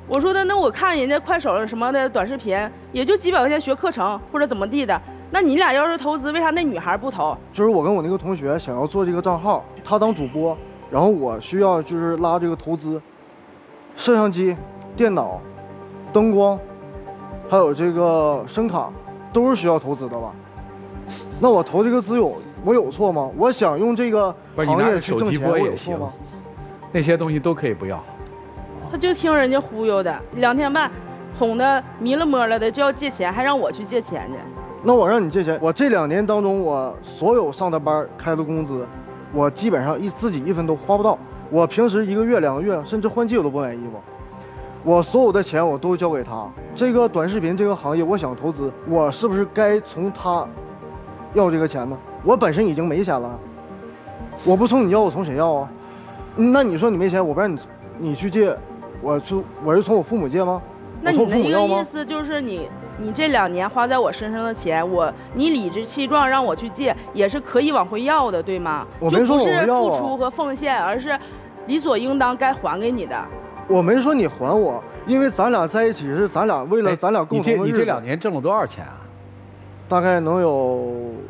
我说的那我看人家快手上什么的短视频，也就几百块钱学课程或者怎么地的。那你俩要是投资，为啥那女孩不投？ 就是我跟我那个同学想要做这个账号，他当主播，然后我需要就是拉这个投资，摄像机、电脑、灯光，还有这个声卡，都是需要投资的吧？那我投这个资有我有错吗？我想用这个行业去挣钱，我有错吗？ 那些东西都可以不要。 他就听人家忽悠的，两天半哄得迷了摸了的，就要借钱，还让我去借钱去。 那我让你借钱，我这两年当中，我所有上的班开的工资，我基本上一自己一分都花不到。我平时一个月、两个月，甚至换季我都不买衣服。我所有的钱我都交给他。这个短视频这个行业，我想投资，我是不是该从他要这个钱呢？我本身已经没钱了，我不从你要，我从谁要啊？那你说你没钱，我不让你你去借，我就我是从我父母借吗？ 那你的一个意思就是你你这两年花在我身上的钱，我你理直气壮让我去借，也是可以往回要的，对吗？ 我没说我要啊， 就不是付出和奉献，而是理所应当该还给你的。 我没说你还我，因为咱俩在一起是咱俩为了咱俩共同的日子。 你这你这两年挣了多少钱啊？ 大概能有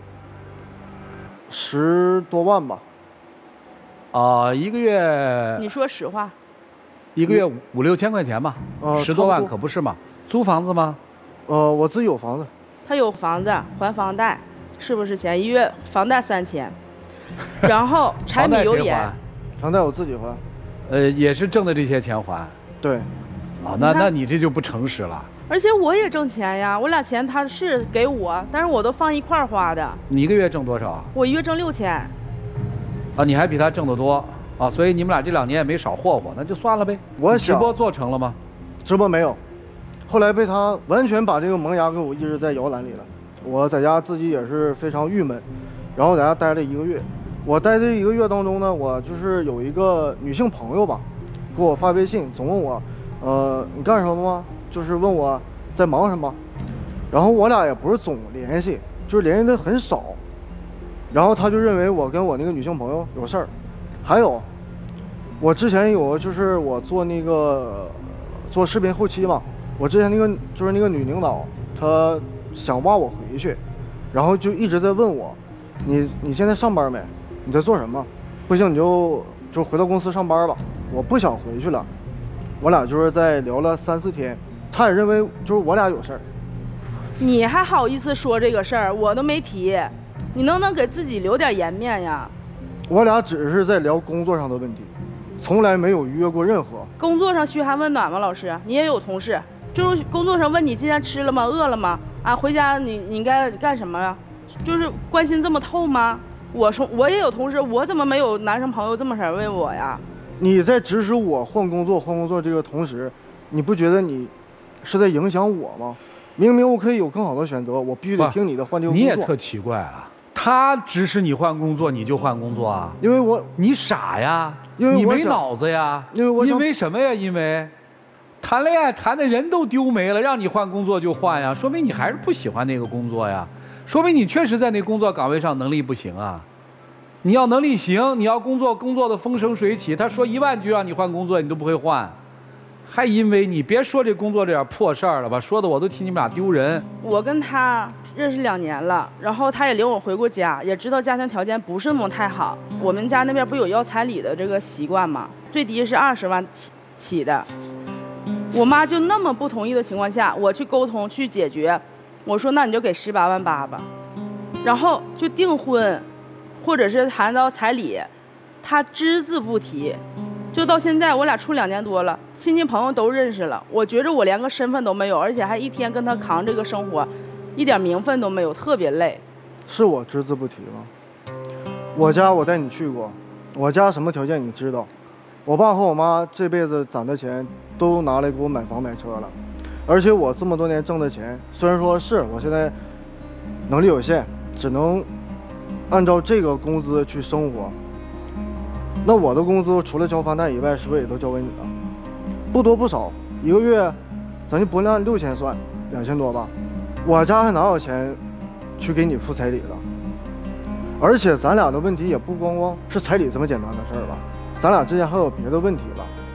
十多万吧。 啊、呃，一个月。 你说实话。 一个月五五六千块钱吧， 呃， 十多万可不是嘛？租房子吗？ 呃，我自己有房子。 他有房子，还房贷，是不是钱？一月房贷三千，然后柴米油盐。 房贷我自己还。 呃，也是挣的这些钱还。 对。 啊，那那你这就不诚实了。 而且我也挣钱呀，我俩钱他是给我，但是我都放一块儿花的。 你一个月挣多少？ 我一月挣六千。 啊，你还比他挣得多。啊，所以你们俩这两年也没少霍霍，那就算了呗。 我直播做成了吗？ 直播没有，后来被他完全把这个萌芽给我一直在摇篮里了。我在家自己也是非常郁闷，然后在家待了一个月。我待这一个月当中呢，我就是有一个女性朋友吧，给我发微信，总问我，呃，你干什么吗？就是问我在忙什么。然后我俩也不是总联系，就是联系的很少。然后他就认为我跟我那个女性朋友有事儿。还有，我之前有就是我做那个做视频后期嘛，我之前那个就是那个女领导，她想挖我回去，然后就一直在问我，你你现在上班没？你在做什么？不行你就就回到公司上班吧。我不想回去了，我俩就是在聊了三四天，她也认为就是我俩有事儿。 你还好意思说这个事儿？我都没提，你能不能给自己留点颜面呀？ 我俩只是在聊工作上的问题，从来没有约过任何。 工作上嘘寒问暖吗？老师，你也有同事，就是工作上问你今天吃了吗？饿了吗？啊，回家你你应该干什么呀？就是关心这么透吗？我从我也有同事，我怎么没有男生朋友这么式问我呀？ 你在指使我换工作换工作这个同时，你不觉得你是在影响我吗？明明我可以有更好的选择，我必须得听你的换这个工作。 你也特奇怪啊。他指使你换工作，你就换工作啊？ 因为我你傻呀， 因为你没脑子呀。 因为我因为什么呀？因为谈恋爱谈的人都丢没了，让你换工作就换呀，说明你还是不喜欢那个工作呀，说明你确实在那工作岗位上能力不行啊。你要能力行，你要工作工作的风生水起，他说一万句让你换工作，你都不会换。还因为你别说这工作这点破事儿了吧，说的我都替你们俩丢人。 我跟他认识两年了，然后他也领我回过家，也知道家庭条件不是那么太好。我们家那边不有要彩礼的这个习惯吗？最低是二十万起起的。我妈就那么不同意的情况下，我去沟通去解决，我说那你就给十八万八吧，然后就订婚，或者是谈到彩礼，他只字不提。就到现在，我俩处两年多了，亲戚朋友都认识了。我觉着我连个身份都没有，而且还一天跟他扛这个生活，一点名分都没有，特别累。 是我只字不提吗？我家我带你去过，我家什么条件你知道。我爸和我妈这辈子攒的钱都拿来给我买房买车了，而且我这么多年挣的钱，虽然说是我现在能力有限，只能按照这个工资去生活。那我的工资除了交房贷以外，是不是也都交给你了？不多不少，一个月咱就不按六千算，两千多吧。我家还哪有钱去给你付彩礼了？而且咱俩的问题也不光光是彩礼这么简单的事儿吧，咱俩之间还有别的问题吧。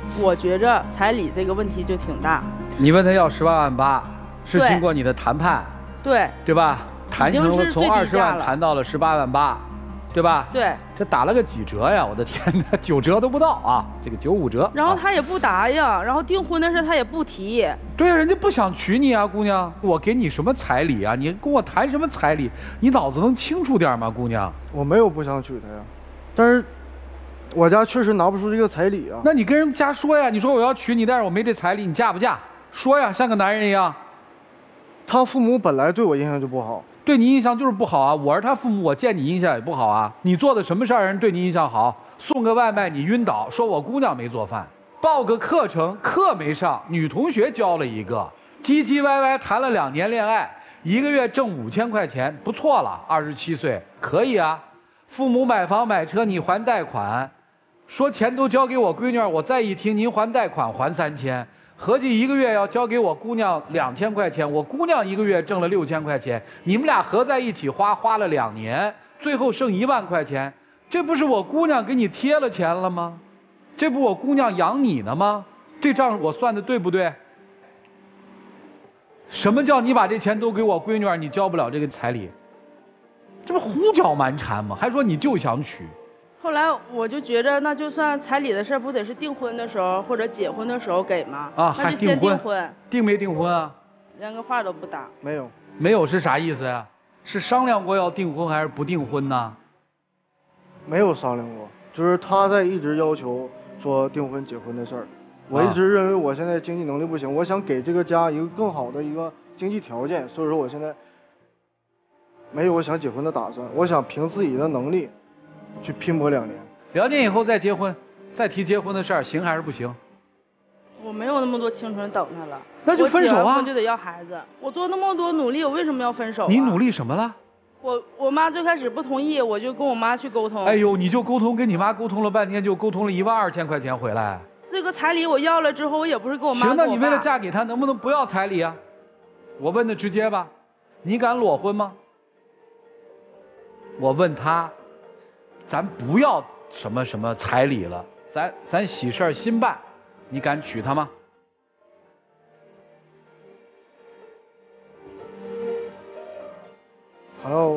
我觉着彩礼这个问题就挺大。 你问他要十八万八，是对经过你的谈判， 对对吧？谈成了从二十万了谈到了十八万八，对吧？ 对， 这打了个几折呀？我的天哪，九折都不到啊！这个九五折。 然后他也不答应，然后订婚的事他也不提。 对呀，人家不想娶你啊，姑娘，我给你什么彩礼啊？你跟我谈什么彩礼？你脑子能清楚点吗，姑娘？ 我没有不想娶她呀，但是我家确实拿不出这个彩礼啊。 那你跟人家说呀，你说我要娶你，但是我没这彩礼，你嫁不嫁？说呀，像个男人一样。 他父母本来对我印象就不好。 对你印象就是不好啊！我是他父母，我见你印象也不好啊！你做的什么事儿让人对你印象好？送个外卖你晕倒，说我姑娘没做饭；报个课程课没上，女同学教了一个；唧唧歪歪谈了两年恋爱，一个月挣五千块钱，不错了，二十七岁可以啊。父母买房买车你还贷款，说钱都交给我闺女，我再一听您还贷款还三千。合计一个月要交给我姑娘两千块钱，我姑娘一个月挣了六千块钱，你们俩合在一起花，花了两年，最后剩一万块钱，这不是我姑娘给你贴了钱了吗？这不我姑娘养你呢吗？这账我算的对不对？什么叫你把这钱都给我闺女，你交不了这个彩礼？这不胡搅蛮缠吗？还说你就想娶？ 后来我就觉着，那就算彩礼的事儿，不得是订婚的时候或者结婚的时候给吗？ 啊， 那就先订婚。 订没订婚啊？ 连个话都不打。 没有。 没有是啥意思呀？是商量过要订婚还是不订婚呢？ 没有商量过，就是他在一直要求说订婚结婚的事儿。我一直认为我现在经济能力不行，我想给这个家一个更好的一个经济条件，所以说我现在没有想结婚的打算，我想凭自己的能力去拼搏两年， 两年以后再结婚，再提结婚的事儿，行还是不行？ 我没有那么多青春等他了， 那就分手啊！ 我结完婚就得要孩子，我做那么多努力，我为什么要分手、啊？ 你努力什么了？ 我我妈最开始不同意，我就跟我妈去沟通。 哎呦，你就沟通，跟你妈沟通了半天，就沟通了一万二千块钱回来。 这个彩礼我要了之后，我也不是跟我妈。 行，那你为了嫁给他，能不能不要彩礼啊？我问的直接吧，你敢裸婚吗？我问他。咱不要什么什么彩礼了，咱咱喜事儿新办，你敢娶她吗？ 还要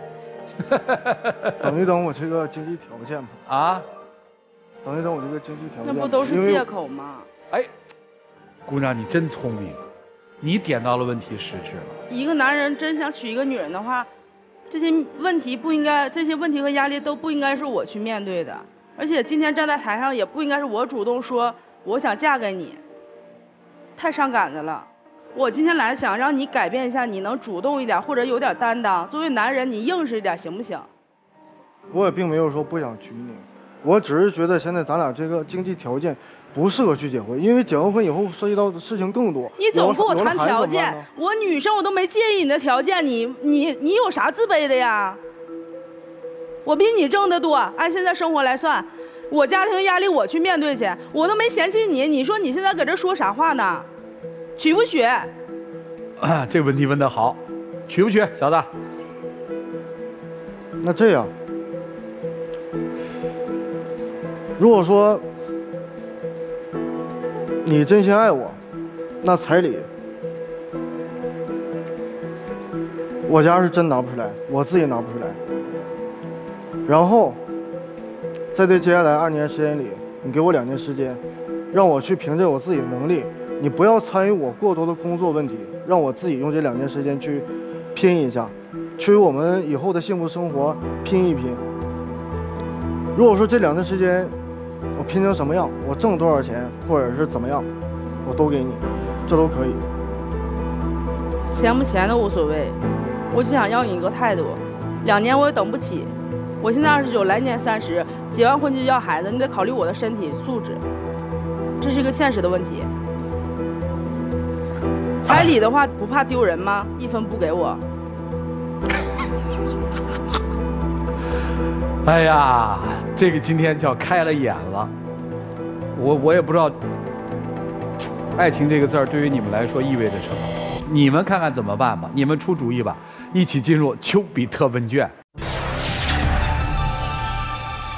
等一等我这个经济条件吧。 啊？ 等一等我这个经济条件。 那不都是借口吗？ 哎，姑娘你真聪明，你点到了问题实质了。 一个男人真想娶一个女人的话。这些问题不应该，这些问题和压力都不应该是我去面对的，而且今天站在台上也不应该是我主动说我想嫁给你，太伤感的了。我今天来想让你改变一下，你能主动一点或者有点担当，作为男人你硬实一点行不行？ 我也并没有说不想娶你，我只是觉得现在咱俩这个经济条件不适合去结婚，因为结完婚以后涉及到的事情更多。 你总跟我谈条件，我女生我都没介意你的条件，你你你有啥自卑的呀？我比你挣得多，按现在生活来算，我家庭压力我去面对去，我都没嫌弃你，你说你现在搁这说啥话呢？娶不娶？ 啊，这个问题问得好，娶不娶，小子？ 那这样，如果说你真心爱我，那彩礼我家是真拿不出来，我自己拿不出来。然后在这接下来二年时间里，你给我两年时间，让我去凭借我自己的能力，你不要参与我过多的工作问题，让我自己用这两年时间去拼一下，去为我们以后的幸福生活拼一拼。如果说这两年时间我拼成什么样，我挣多少钱，或者是怎么样，我都给你，这都可以。 钱不钱都无所谓，我就想要你一个态度。两年我也等不起，我现在二十九，来年三十，结完婚就要孩子，你得考虑我的身体素质，这是一个现实的问题。彩礼的话不怕丢人吗？一分不给我。 哎呀，这个今天叫开了眼了。我我也不知道，爱情这个字儿对于你们来说意味着什么？你们看看怎么办吧？你们出主意吧！一起进入丘比特问卷。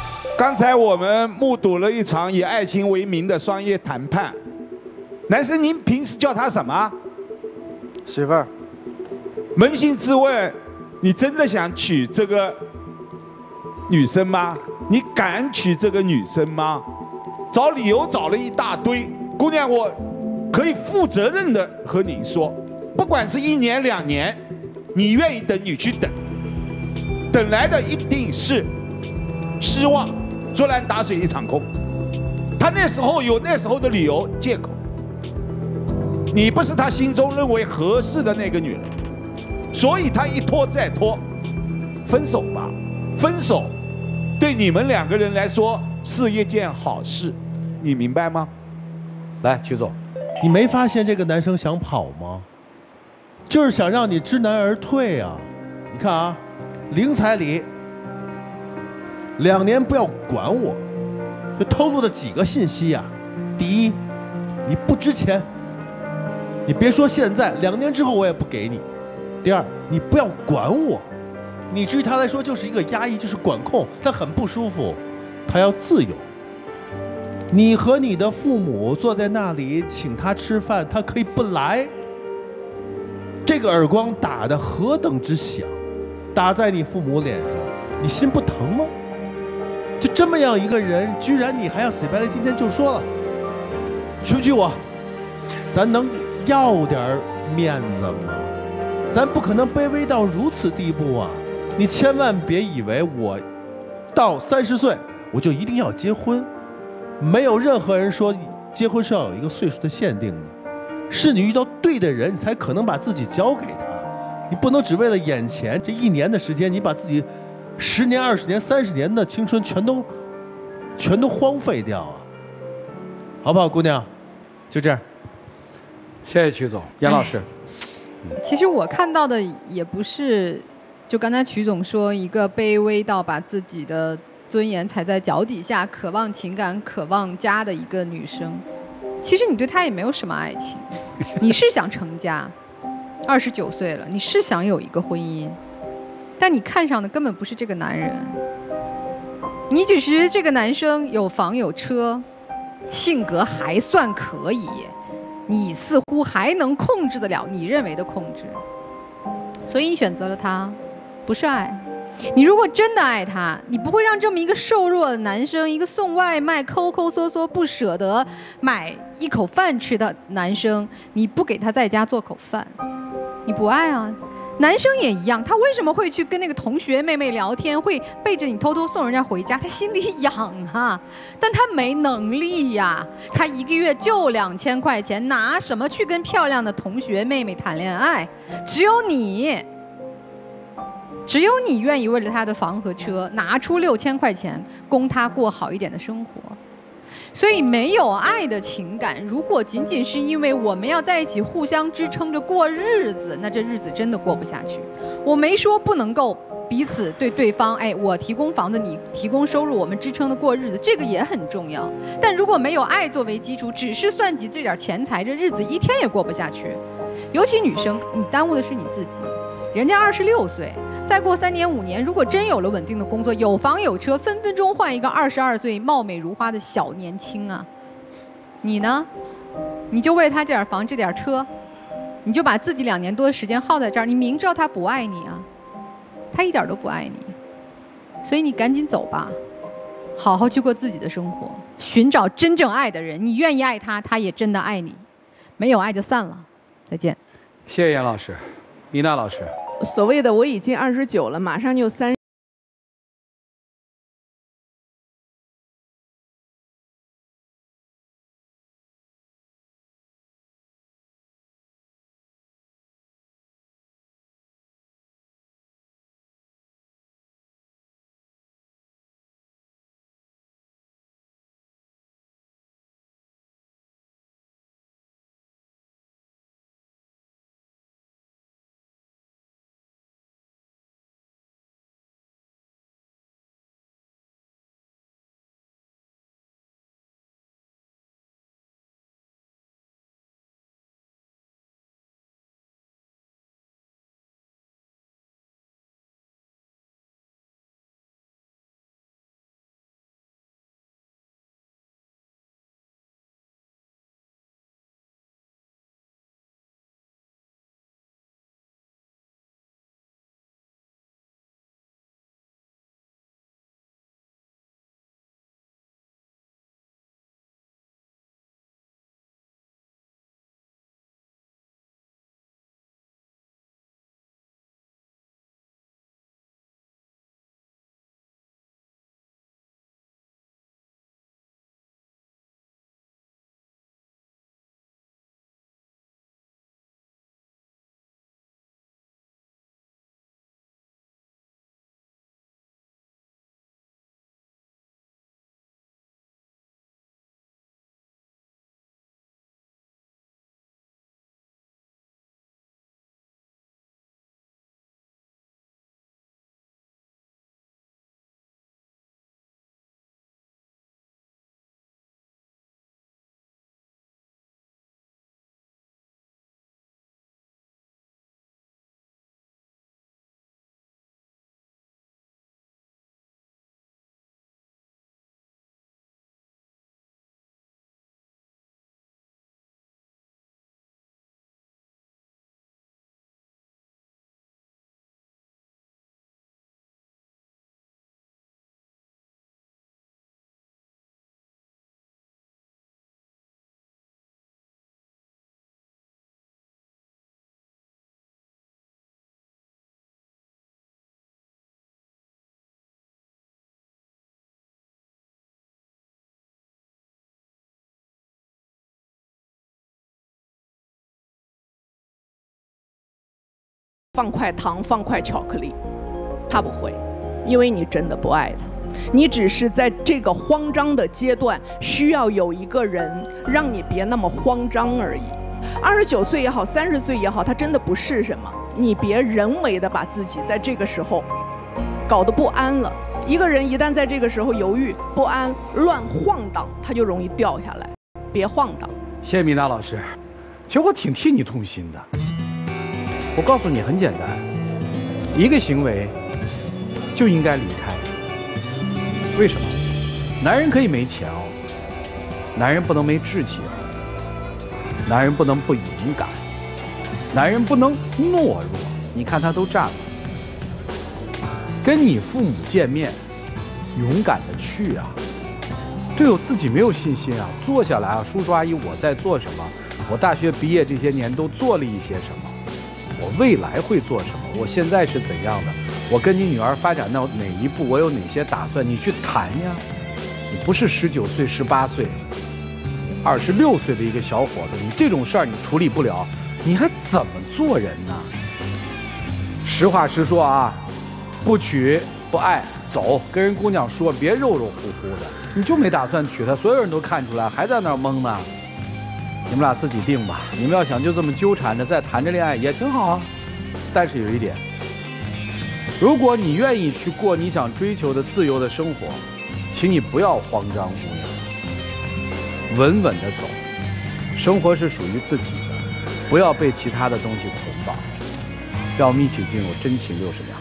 刚才我们目睹了一场以爱情为名的商业谈判。男生，您平时叫她什么？ 媳妇儿。 扪心自问，你真的想娶这个女生吗？你敢娶这个女生吗？找理由找了一大堆。姑娘，我可以负责任的和您说，不管是一年两年，你愿意等你去等，等来的一定是失望，竹篮打水一场空。他那时候有那时候的理由借口，你不是他心中认为合适的那个女人，所以他一拖再拖，分手吧，分手对你们两个人来说是一件好事，你明白吗？ 来，曲总， 你没发现这个男生想跑吗？就是想让你知难而退啊！你看啊，零彩礼，两年不要管我，就透露了几个信息呀、啊？第一，你不值钱，你别说现在，两年之后我也不给你。第二，你不要管我，你对于他来说就是一个压抑，就是管控，他很不舒服，他要自由。你和你的父母坐在那里请他吃饭，他可以不来。这个耳光打得何等之响，打在你父母脸上，你心不疼吗？就这么样一个人，居然你还要死白赖，今天就说了，娶不娶我？咱能要点面子吗？咱不可能卑微到如此地步啊！你千万别以为我到三十岁我就一定要结婚，没有任何人说结婚是要有一个岁数的限定的，是你遇到对的人，你才可能把自己交给他。你不能只为了眼前这一年的时间，你把自己十年、二十年、三十年的青春全都全都荒废掉啊！好不好，姑娘？就这样。 谢谢曲总，杨老师。 其实我看到的也不是，就刚才曲总说一个卑微到把自己的尊严踩在脚底下，渴望情感、渴望家的一个女生。其实你对她也没有什么爱情，你是想成家，二十九岁了，你是想有一个婚姻，但你看上的根本不是这个男人，你只是这个男生有房有车，性格还算可以。你似乎还能控制得了你认为的控制，所以你选择了他，不是爱。你如果真的爱他，你不会让这么一个瘦弱的男生，一个送外卖抠抠搜搜不舍得买一口饭吃的男生，你不给他在家做口饭，你不爱啊。男生也一样，他为什么会去跟那个同学妹妹聊天，会背着你偷偷送人家回家？他心里痒啊，但他没能力呀。他一个月就两千块钱，拿什么去跟漂亮的同学妹妹谈恋爱？只有你，只有你愿意为了他的房和车拿出六千块钱，供他过好一点的生活。所以没有爱的情感，如果仅仅是因为我们要在一起互相支撑着过日子，那这日子真的过不下去。我没说不能够彼此对对方，哎，我提供房子，你提供收入，我们支撑着过日子，这个也很重要。但如果没有爱作为基础，只是算计这点钱财，这日子一天也过不下去。尤其女生，你耽误的是你自己。人家二十六岁，再过三年五年，如果真有了稳定的工作，有房有车，分分钟换一个二十二岁貌美如花的小年轻啊！你呢？你就为了他这点房这点车，你就把自己两年多的时间耗在这儿，你明知道他不爱你啊，他一点都不爱你，所以你赶紧走吧，好好去过自己的生活，寻找真正爱的人。你愿意爱他，他也真的爱你；没有爱就散了，再见。 谢谢严老师，米娜老师。 所谓的我已经二十九了，马上就三。 放块糖，放块巧克力，他不会，因为你真的不爱他。你只是在这个慌张的阶段，需要有一个人让你别那么慌张而已。二十九岁也好，三十岁也好，他真的不是什么。你别人为的把自己在这个时候搞得不安了。一个人一旦在这个时候犹豫、不安、乱晃荡，他就容易掉下来。别晃荡。 谢谢米娜老师，其实我挺替你痛心的。我告诉你，很简单，一个行为就应该离开。为什么？男人可以没钱哦，男人不能没志气哦，男人不能不勇敢，男人不能懦弱。你看他都占了。跟你父母见面，勇敢的去啊。对我自己没有信心啊，坐下来啊，叔叔阿姨，我在做什么？我大学毕业这些年都做了一些什么？我未来会做什么？我现在是怎样的？我跟你女儿发展到哪一步？我有哪些打算？你去谈呀！你不是十九岁、十八岁、二十六岁的一个小伙子，你这种事儿你处理不了，你还怎么做人呢？实话实说啊，不娶不爱，走，跟人姑娘说，别肉肉乎乎的。你就没打算娶她，所有人都看出来，还在那儿蒙呢。你们俩自己定吧。你们要想就这么纠缠着，再谈着恋爱也挺好啊。但是有一点，如果你愿意去过你想追求的自由的生活，请你不要慌张，姑娘，稳稳的走。生活是属于自己的，不要被其他的东西捆绑。让我们一起进入真情六十秒。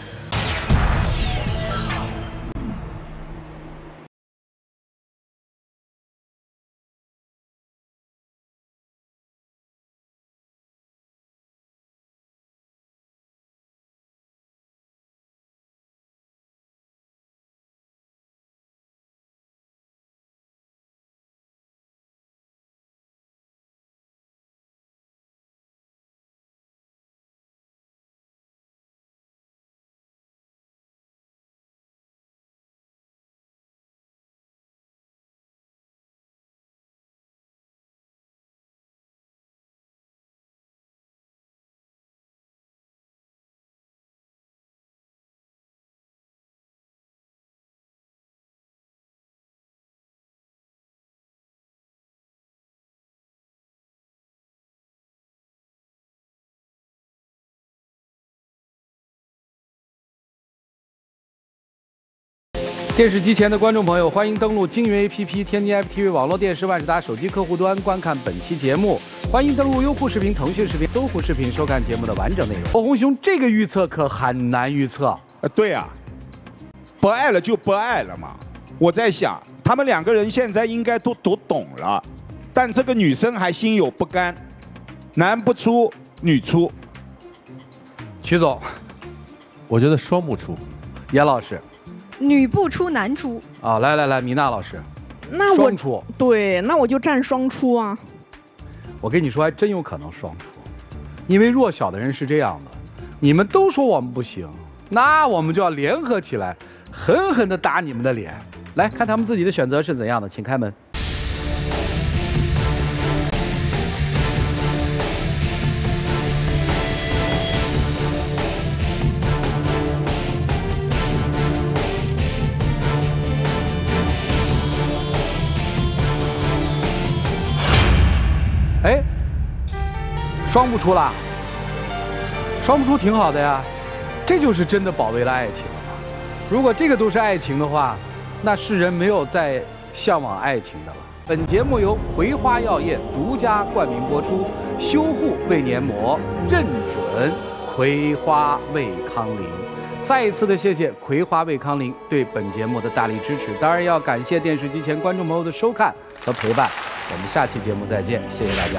电视机前的观众朋友，欢迎登录京云 A P P、天津 F T V 网络电视、万事达手机客户端观看本期节目。欢迎登录优酷视频、腾讯视频、搜狐视频收看节目的完整内容。欧红兄，这个预测可很难预测。 呃，对啊，不爱了就不爱了嘛。我在想，他们两个人现在应该都都懂了，但这个女生还心有不甘，男不出女出。 曲总， 我觉得双不出。 严老师。 女不出男出啊！来来来，米娜老师， 那我双出对，那我就站双出啊！ 我跟你说，还真有可能双出，因为弱小的人是这样的，你们都说我们不行，那我们就要联合起来，狠狠地打你们的脸。来看他们自己的选择是怎样的，请开门。哎，双不出啦，双不出挺好的呀，这就是真的保卫了爱情了。如果这个都是爱情的话，那世人没有再向往爱情的了。本节目由葵花药业独家冠名播出，修护胃黏膜认准葵花胃康灵。再一次的谢谢葵花胃康灵对本节目的大力支持，当然要感谢电视机前观众朋友的收看和陪伴。我们下期节目再见，谢谢大家。